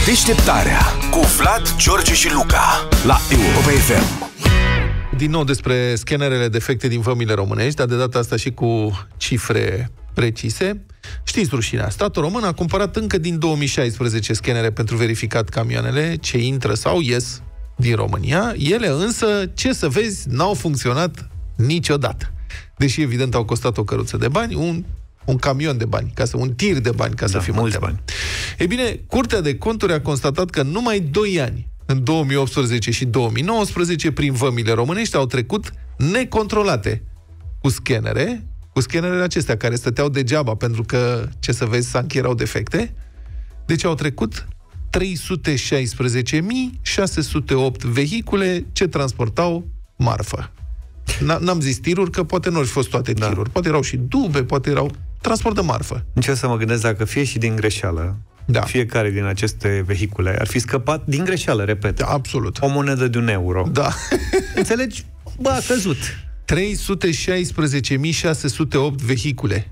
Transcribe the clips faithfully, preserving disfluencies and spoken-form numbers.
Deșteptarea cu Vlad, George și Luca la Europa F M. Din nou despre scanerele defecte din vămile românești, dar de data asta și cu cifre precise. Știți rușinea, statul român a cumpărat încă din două mii șaisprezece scanere pentru verificat camioanele ce intră sau ies din România. Ele însă, ce să vezi, n-au funcționat niciodată. Deși evident au costat o căruță de bani, un, un camion de bani, ca să, un tir de bani, ca da, să fim mulți bani. Ei bine, Curtea de Conturi a constatat că numai doi ani, în două mii optsprezece și două mii nouăsprezece, prin vămile românești au trecut necontrolate cu scanere, cu scanerele acestea care stăteau degeaba pentru că, ce să vezi, s-a închirau defecte. Deci au trecut trei sute șaisprezece mii șase sute opt vehicule ce transportau marfă. N-am zis tiruri, că poate nu au fost toate tiruri. Da. Poate erau și dube, poate erau transport de marfă. Încerc să mă gândesc dacă fie și din greșeală, da, fiecare din aceste vehicule ar fi scăpat din greșeală, repet. Da, absolut. O monedă de un euro. Da. Înțelegi? Bă, a căzut. trei sute șaisprezece mii șase sute opt vehicule.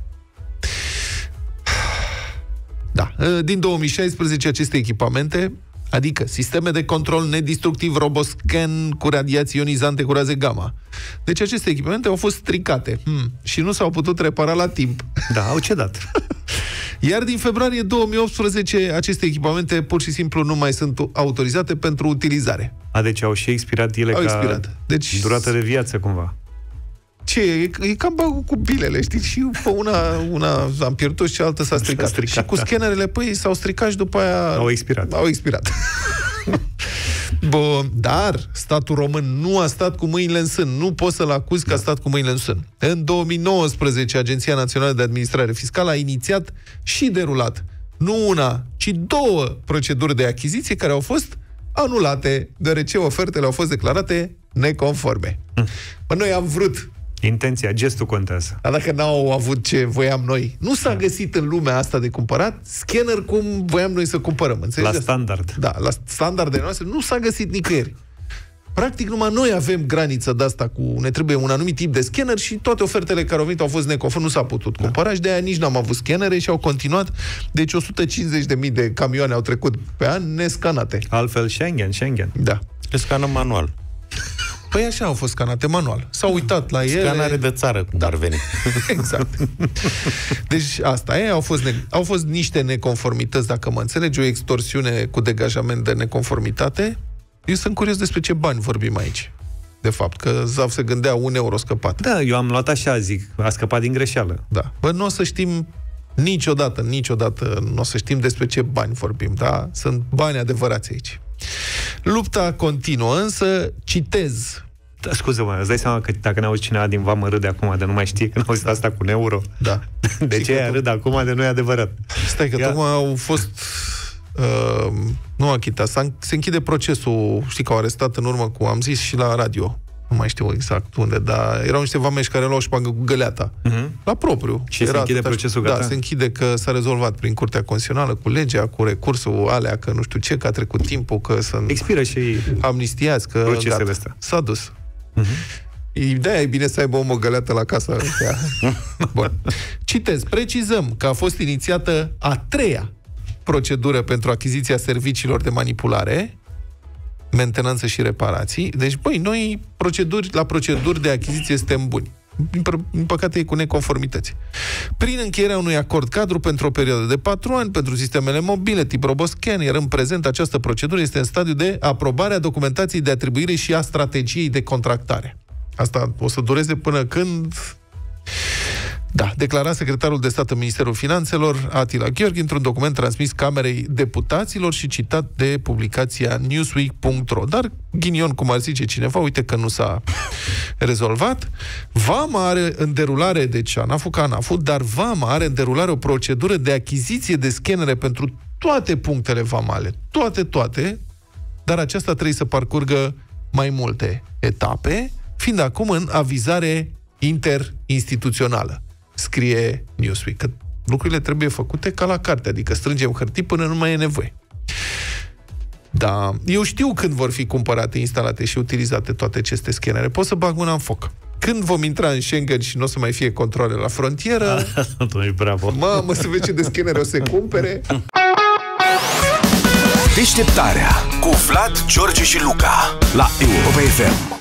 Da. Din două mii șaisprezece aceste echipamente, adică sisteme de control nedistructiv, roboscan cu radiații ionizante cu raze gamma. Deci aceste echipamente au fost stricate hmm. și nu s-au putut repara la timp. Da, au cedat. Iar din februarie două mii optsprezece aceste echipamente pur și simplu nu mai sunt autorizate pentru utilizare. A, deci au și expirat ele au ca expirat. Deci, durată de viață, cumva. Ce? E, e cam bagul cu bilele, știi? Și pe una, una am pierdut și altă s-a stricat. S-a stricat și cu scanerele, păi, s-au stricat și după aia... Au expirat. Au expirat. Bă, dar statul român nu a stat cu mâinile în sân. Nu poți să-l acuzi că a stat cu mâinile în sân. În două mii nouăsprezece, Agenția Națională de Administrare Fiscală a inițiat și derulat nu una, ci două proceduri de achiziție care au fost anulate, deoarece ofertele au fost declarate neconforme. Hm. Bă, noi am vrut... Intenția, gestul contează. Dar dacă n-au avut ce voiam noi, nu s-a găsit în lumea asta de cumpărat scanner cum voiam noi să cumpărăm. Înțelegi? La standard. Da, la standardele noastre nu s-a găsit nicăieri. Practic, numai noi avem graniță de asta cu... Ne trebuie un anumit tip de scanner și toate ofertele care au venit au fost neconforme, nu s-a putut cumpăra da. Și de aia nici n-am avut scannere și au continuat. Deci o sută cincizeci de mii de camioane au trecut pe an nescanate. Altfel Schengen, Schengen. Da. Le scanăm manual. Păi așa au fost scanate manual. S-au uitat la ele. Scanare de țară, cum da. ar veni. Exact. Deci asta e, au fost, ne- au fost niște neconformități, dacă mă înțelegi, o extorsiune cu degajament de neconformitate. Eu sunt curios despre ce bani vorbim aici. De fapt, că Zav se gândea un euro scăpat. Da, eu am luat așa, zic, a scăpat din greșeală. Da. Bă, nu o să știm niciodată, niciodată nu o să știm despre ce bani vorbim, da? Sunt bani adevărați aici. Lupta continuă, însă citez. Da, scuze-mă, îți dai seama că dacă ne auzi cineva din vamă râde acum de nu mai știe că n-a auzit asta cu un euro? Da. De ce aia râd acum de nu e adevărat? Stai că tocmai au fost... Uh, nu achitat, se închide procesul, știi că au arestat în urmă cu, am zis și la radio, nu mai știu exact unde, dar erau niște vameși care luau șpagă cu găleata. Uh-huh. La propriu. Și se închide procesul, gata? Da, se închide că s-a rezolvat prin Curtea Constituțională, cu legea, cu recursul alea, că nu știu ce, că a trecut timpul, că sunt... Expiră și amnistiați, că procesele astea. S-a dus. Uh-huh. Ideea e bine să aibă om o găleată la casă. Bun. Citez, precizăm că a fost inițiată a treia procedură pentru achiziția serviciilor de manipulare, mentenanță și reparații. Deci, băi, noi proceduri, la proceduri de achiziție suntem buni. Din păcate e cu neconformități. Prin încheierea unui acord cadru pentru o perioadă de patru ani pentru sistemele mobile tip RoboScan, iar în prezent această procedură este în stadiu de aprobare a documentației de atribuire și a strategiei de contractare. Asta o să dureze până când... Da, declara secretarul de stat în Ministerul Finanțelor, Attila Gheorghe, într-un document transmis Camerei Deputaților și citat de publicația newsweek punct ro. Dar, ghinion, cum ar zice cineva, uite că nu s-a rezolvat. Vama are în derulare, deci ANAF-ul ca ANAF-ul, dar Vama are în derulare o procedură de achiziție de scanere pentru toate punctele vamale. Toate, toate, dar aceasta trebuie să parcurgă mai multe etape, fiind acum în avizare interinstituțională. Scrie Newsweek, că lucrurile trebuie făcute ca la carte, adică strângem hârtii până nu mai e nevoie. Da, eu știu când vor fi cumpărate, instalate și utilizate toate aceste scanere. Pot să bag mâna în foc. Când vom intra în Schengen și nu o să mai fie controle la frontieră, bravo. Mamă, să vezi ce de scanere o să cumpere. Deșteptarea cu Vlad, George și Luca la Europa F M.